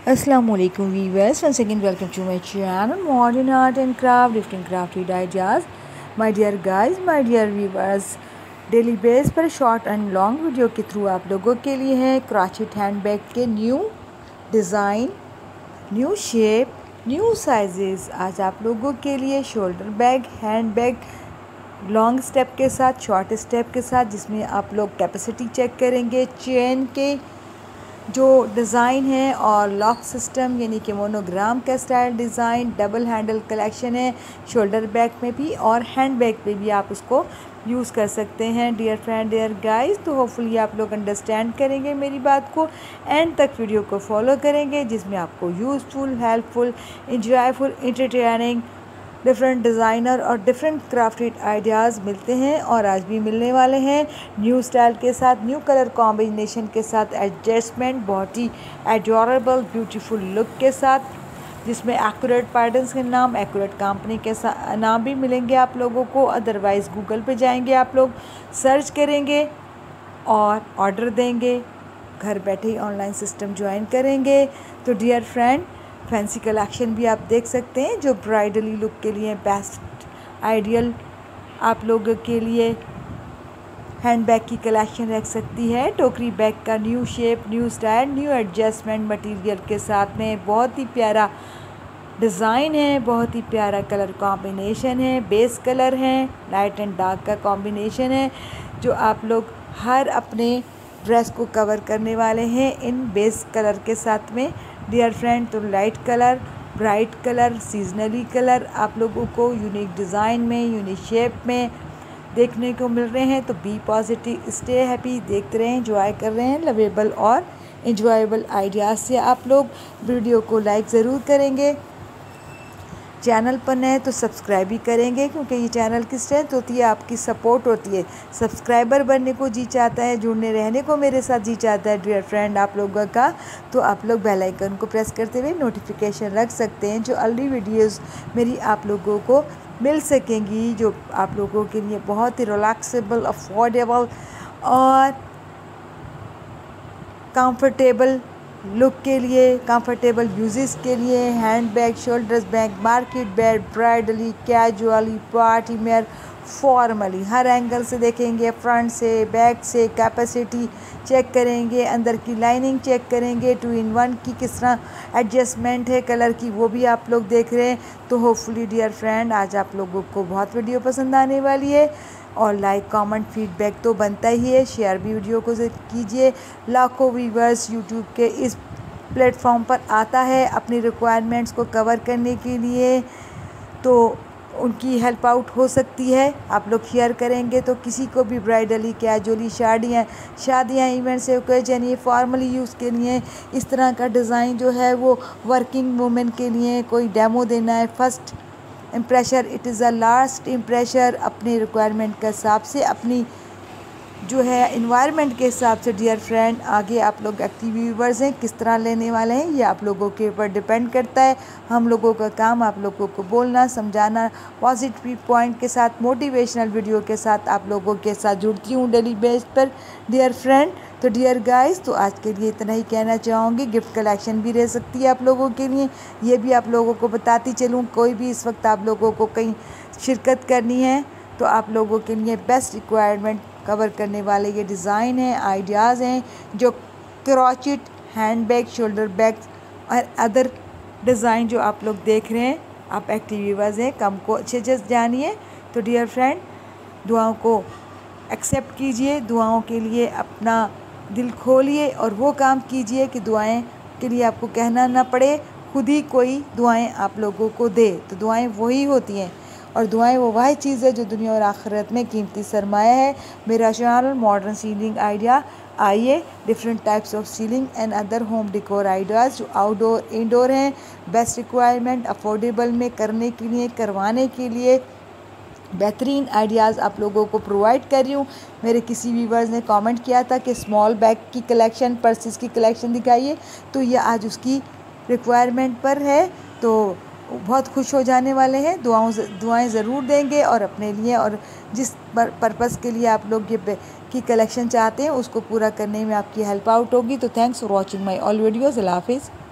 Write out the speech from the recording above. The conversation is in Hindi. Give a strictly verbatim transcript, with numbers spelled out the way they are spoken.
Assalamualaikum viewers, once again welcome to my channel Modern Art and Craft, different crafted ideas. My dear guys, my dear viewers, daily base पर शॉर्ट एंड लॉन्ग वीडियो के थ्रू आप लोगों के लिए है क्रॉचेट हैंडबैग के new design, new shape, new sizes. आज आप लोगों के लिए shoulder bag, hand bag, long step के साथ, शॉर्ट स्टेप के साथ, जिसमें आप लोग कैपेसिटी चेक करेंगे, चेन के जो डिज़ाइन है और लॉक सिस्टम यानी कि मोनोग्राम का style design, double handle collection है शोल्डर बैग में भी और हैंड बैग पे भी आप उसको यूज़ कर सकते हैं। डियर फ्रेंड, डियर गाइस, तो होपफुली आप लोग अंडरस्टैंड करेंगे मेरी बात को, एंड तक वीडियो को फॉलो करेंगे, जिसमें आपको useful, helpful, enjoyful, entertaining, different designer और डिफरेंट क्राफ्टेड आइडियाज़ मिलते हैं और आज भी मिलने वाले हैं न्यू स्टाइल के साथ, न्यू कलर कॉम्बिनेशन के साथ, एडजस्टमेंट, बहुत ही एडोरेबल ब्यूटीफुल लुक के साथ, जिसमें एक्यूरेट पैटर्न्स के नाम, एक्यूरेट कंपनी के नाम भी मिलेंगे आप लोगों को। अदरवाइज़ गूगल पे जाएंगे, आप लोग सर्च करेंगे और ऑर्डर देंगे, घर बैठे ही ऑनलाइन सिस्टम ज्वाइन करेंगे। तो डियर फ्रेंड, फैंसी कलेक्शन भी आप देख सकते हैं जो ब्राइडली लुक के लिए बेस्ट आइडियल आप लोगों के लिए हैंड बैग की कलेक्शन रख सकती है। टोकरी बैग का new shape, new style, new adjustment material के साथ में बहुत ही प्यारा डिज़ाइन है, बहुत ही प्यारा कलर कॉम्बिनेशन है, बेस कलर है, लाइट एंड डार्क का कॉम्बिनेशन है, जो आप लोग हर अपने ड्रेस को कवर करने वाले हैं इन बेस कलर के साथ में। डियर फ्रेंड, तो light colour, bright colour, seasonally colour आप लोगों को यूनिक डिज़ाइन में, यूनिक शेप में देखने को मिल रहे हैं। तो बी पॉजिटिव, स्टे हैप्पी, देखते रहें, एंजॉय कर रहे हैं लवेबल और इंजॉयबल आइडियाज़ से। आप लोग वीडियो को लाइक ज़रूर करेंगे, चैनल पर नए तो सब्सक्राइब भी करेंगे, क्योंकि ये चैनल की स्ट्रेंथ होती है, आपकी सपोर्ट होती है। सब्सक्राइबर बनने को जी चाहता है, जुड़ने रहने को मेरे साथ जी चाहता है डियर फ्रेंड आप लोगों का, तो आप लोग बेल आइकन को प्रेस करते हुए नोटिफिकेशन रख सकते हैं, जो अगली वीडियोस मेरी आप लोगों को मिल सकेंगी, जो आप लोगों के लिए बहुत ही रिलैक्सेबल, अफोर्डेबल और कंफर्टेबल लुक के लिए, कंफर्टेबल यूजेस के लिए। Hand bag, shoulders bag, market bag, bridally, casually, party wear, formally, हर एंगल से देखेंगे, फ्रंट से, बैक से, कैपेसिटी चेक करेंगे, अंदर की लाइनिंग चेक करेंगे, टू इन वन की किस तरह एडजस्टमेंट है कलर की, वो भी आप लोग देख रहे हैं। तो होपफुली डियर फ्रेंड, आज आप लोगों को बहुत वीडियो पसंद आने वाली है और लाइक, कमेंट, फीडबैक तो बनता ही है, शेयर भी वीडियो को कीजिए। लाखों व्यूवर्स यूट्यूब के इस प्लेटफॉर्म पर आता है अपनी रिक्वायरमेंट्स को कवर करने के लिए, तो उनकी हेल्प आउट हो सकती है। आप लोग शेयर करेंगे तो किसी को भी ब्राइडली, कैजुअली, शादियाँ शादियाँ इवेंट्स, ओकेजन, ये फॉर्मली यूज़ के लिए इस तरह का डिज़ाइन जो है वो वर्किंग वुमेन के लिए कोई डेमो देना है, first impression, it is a last impression, अपनी रिक्वायरमेंट के हिसाब से, अपनी जो है इन्वायरमेंट के हिसाब से डियर फ्रेंड, आगे आप लोग एक्टिव व्यूवर्स हैं, किस तरह लेने वाले हैं ये आप लोगों के ऊपर डिपेंड करता है। हम लोगों का काम आप लोगों को बोलना, समझाना, पॉजिटिव पॉइंट के साथ, मोटिवेशनल वीडियो के साथ आप लोगों के साथ जुड़ती हूँ डेली बेस पर डियर फ्रेंड। तो डियर गाइस, तो आज के लिए इतना ही कहना चाहूँगी। गिफ्ट कलेक्शन भी रह सकती है आप लोगों के लिए, ये भी आप लोगों को बताती चलूँ। कोई भी इस वक्त आप लोगों को कहीं शिरकत करनी है तो आप लोगों के लिए बेस्ट रिक्वायरमेंट कवर करने वाले ये डिज़ाइन हैं, आइडियाज़ हैं, जो crochet hand bag, shoulder bag और अदर डिज़ाइन जो आप लोग देख रहे हैं। आप एक्टिव व्यूवर्स हैं, कम को अच्छे से जानिए। तो डियर फ्रेंड, दुआओं को एक्सेप्ट कीजिए, दुआओं के लिए अपना दिल खोलिए और वो काम कीजिए कि दुआएं के लिए आपको कहना ना पड़े, खुद ही कोई दुआएं आप लोगों को दे। तो दुआएं वही होती हैं और दुआएं वो वही चीज़ है जो दुनिया और आखिरत में कीमती सरमाया है। मेरा चैनल मॉडर्न सीलिंग आइडिया, आइए different types of ceiling and other home decor ideas जो आउटडोर, इंडोर हैं, बेस्ट रिक्वायरमेंट, अफोर्डेबल में करने के लिए, करवाने के लिए बेहतरीन आइडियाज़ आप लोगों को प्रोवाइड कर रही हूँ। मेरे किसी व्यूवर्स ने कमेंट किया था कि स्मॉल बैग की कलेक्शन, पर्सेस की कलेक्शन दिखाइए, तो ये आज उसकी रिक्वायरमेंट पर है, तो बहुत खुश हो जाने वाले हैं। दुआओं दुआएं ज़रूर देंगे और अपने लिए और जिस पर्पज़ के लिए आप लोग ये की कलेक्शन चाहते हैं उसको पूरा करने में आपकी हेल्प आउट होगी। तो thanks for watching my all videos. अल्लाह हाफिज़।